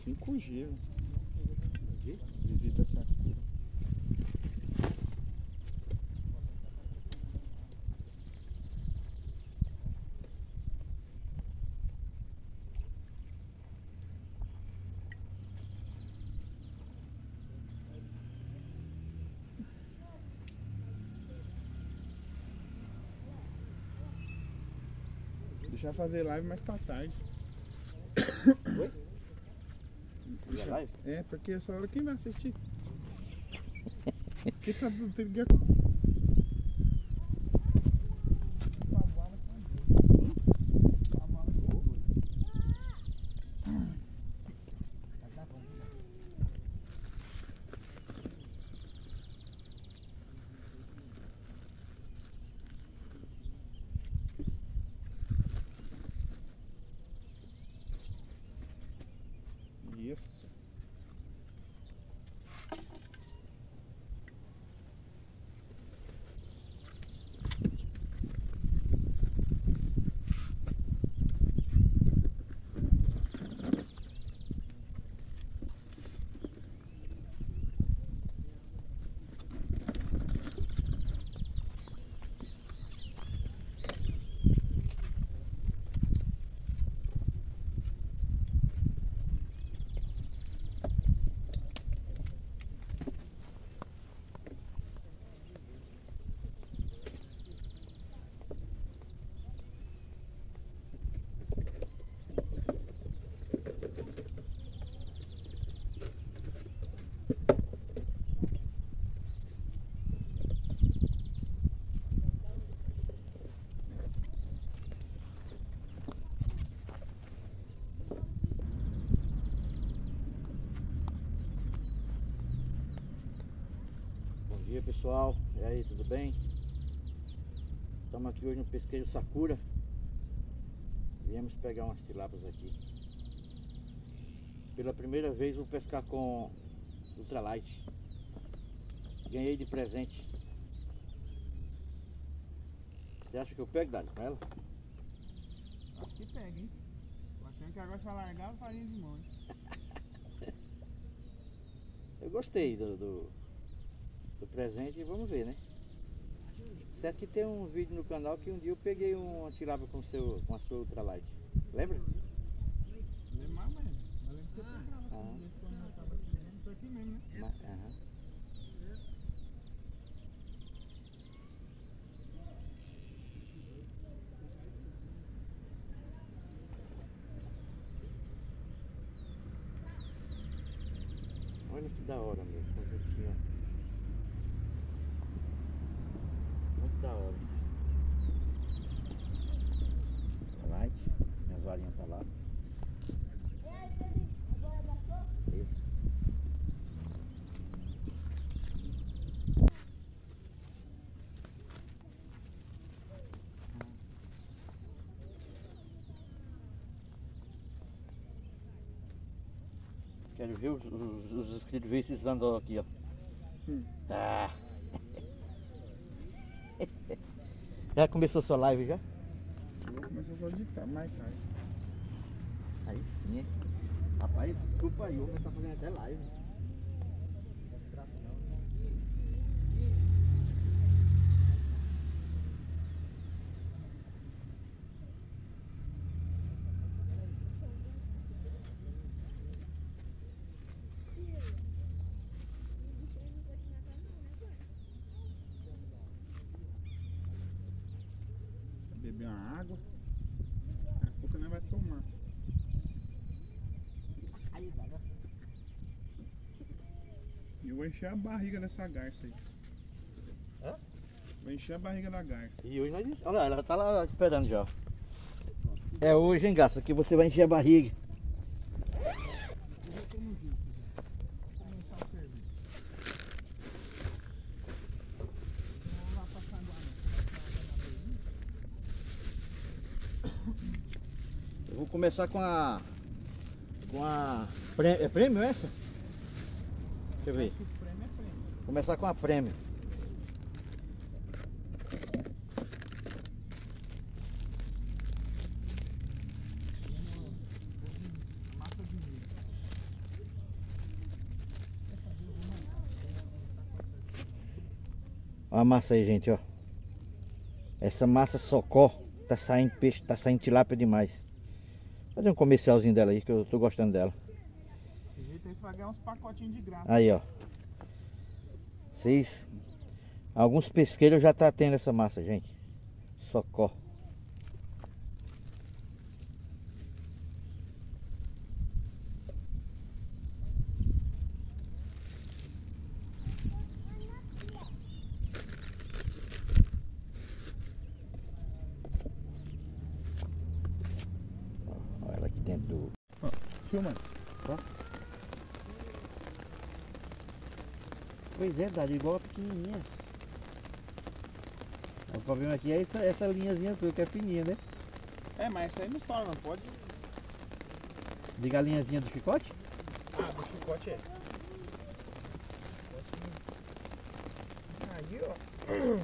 5G. Visita Sakura. Deixa eu fazer live mais pra tarde. Oi? Deixa... live? É, porque essa hora quem vai assistir? Que tá tudo Isso. Bom dia, pessoal, e aí, tudo bem? Estamos aqui hoje no pesqueiro Sakura. Viemos pegar umas tilápias aqui. Pela primeira vez vou pescar com ultralight. Ganhei de presente. Você acha que eu pego, Dário, com ela? Acho que pega, hein? Tô achando que agora você vai largar a farinha de mão, hein? Eu gostei do presente e vamos ver, né? Certo que tem um vídeo no canal que um dia eu peguei uma tilápia com a sua ultralight. Lembra? Lembro mais ou menos. Eu lembro que eu pegava quando eu tava aqui mesmo. Foi aqui mesmo, né? Aham. Olha que da hora, meu. Conjuntinho. Muito da hora. Light. Minhas varinhas tá lá. Isso. Quero ver os inscritos ver esses andam aqui, ó. Ah. Já começou sua live já? Eu vou começar só de mais tarde. Aí sim, hein? Rapaz, desculpa aí, o homem tá fazendo até live. Beber uma água. Daqui a pouco não vai tomar. Aí, dá, né? E eu vou encher a barriga dessa garça aí. Hã? Vou encher a barriga da garça. E hoje nós... Olha lá, ela tá lá esperando já. É hoje, hein, Garça, que você vai encher a barriga. Eu vou começar com a é prêmio essa? Deixa eu ver. O prêmio é prêmio. Vou começar com a prêmio. Massa de milho. a massa aí, gente, ó. Essa massa Socó tá saindo peixe, tá saindo tilápia demais. Vou fazer um comercialzinho dela aí, que eu tô gostando dela. De jeito aí você vai ganhar uns pacotinhos de graça. Aí, ó. Vocês... Alguns pesqueiros já tá tendo essa massa, gente. Socó. Olha ela aqui dentro do... Filma. Pois é, Dário, igual a pequenininha. O problema aqui é essa linhazinha sua, que é fininha, né? É, mas essa aí não estoura, não pode. Diga a linhazinha do chicote? Ah, do chicote é. Aí, ó.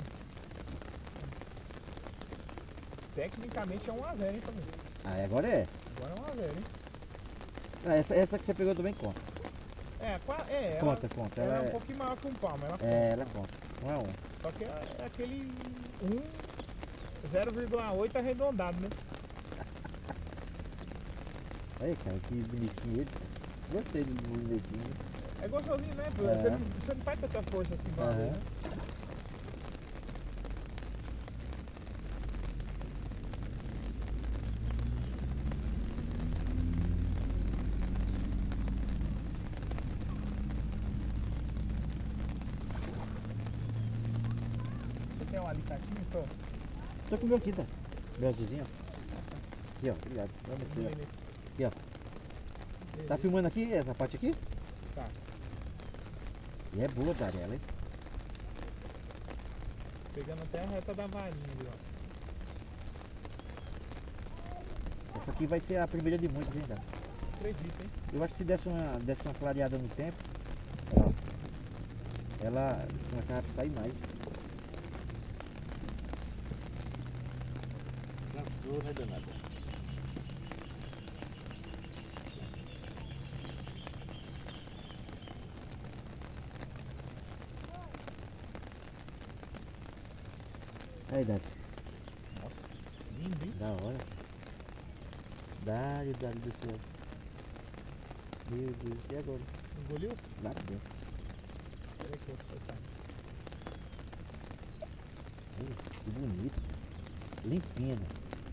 Tecnicamente é 1 a 0, hein, família? Ah, agora é. Agora é 1 a 0, hein? Ah, essa que você pegou também conta. Ela, Conta. ela é um pouquinho maior que um palmo, ela conta. Ela conta. Não é um. Só que é aquele 0,8 arredondado, né? Aí, cara, que bonitinho ele. Gostei do bonitinho. É gostosinho, né? Você não faz tanta força assim, igual Aham. né? Você quer um alicatinho, então? Tô com o meu aqui, tá? Meu azulzinho, ó. Aqui, ó. Obrigado. Vamos ver, ó. Aqui, ó. Tá filmando aqui, essa parte aqui? Tá. E é boa, Darela, hein? Pegando até a reta da varinha ali, ó. Essa aqui vai ser a primeira de muitas, hein, cara? Acredita, hein? Eu acho que se desse uma clareada no tempo, ó, ela começava a sair mais. Não vai dar nada. Aí, Dário. Nossa, lindo, hein? Da hora. Dário do céu. Meu Deus, e agora? Engoliu? Lá dentro. Peraí que eu vou soltar. Que bonito. Limpinha, né?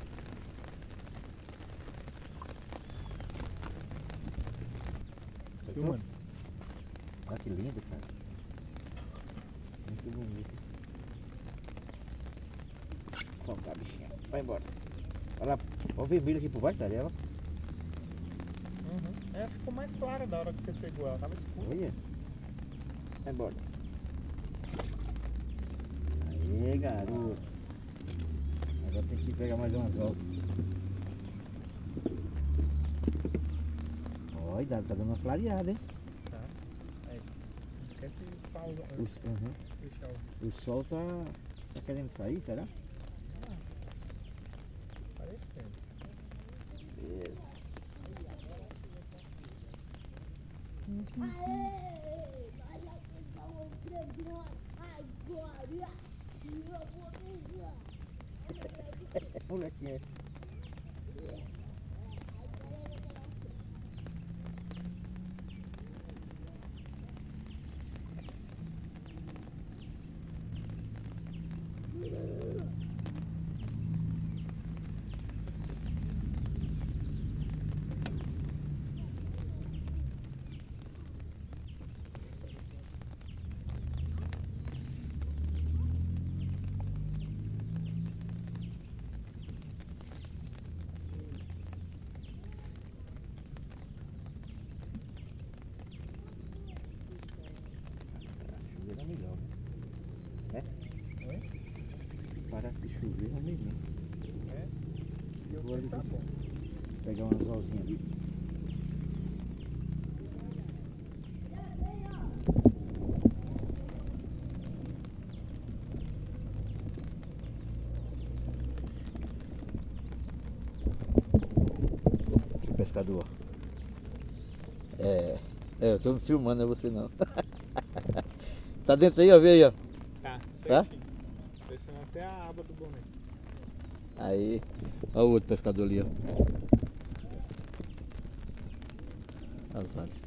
Filmando. Olha que lindo, cara. Muito bonito. Soltar a bichinha. Vai embora. Olha lá, olha o vermelho aqui por baixo da dela. Uhum. É, ficou mais clara da hora que você pegou ela, tava escura. Olha. Vai embora. Aê, garoto. Agora tem que pegar mais umas voltas. Olha, tá dando uma clareada, hein? Tá. Aí. Não esquece de pausar. Uhum. Deixar o. O sol tá querendo sair, será? Parecendo. Beleza. Molequinha. Chuveiro é melhor, né? É? Parece que chuveiro é melhor. É? E eu Vou ali tá bom. pegar um anzolzinho ali. Aqui, pescador. Eu tô filmando, não é você não. Tá dentro aí, ó, vê aí, ó. Tá, certinho. Descendo até a aba do boné. Aí, olha o outro pescador ali, ó. Azar.